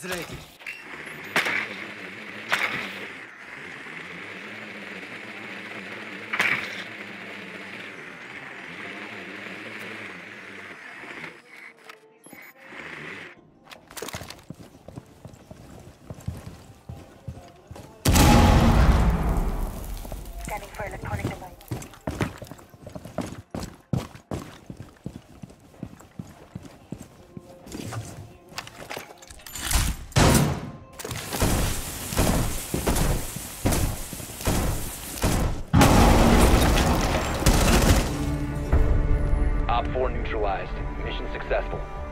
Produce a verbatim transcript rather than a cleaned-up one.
is ready. Scanning for electronic device. Op four neutralized. Mission successful.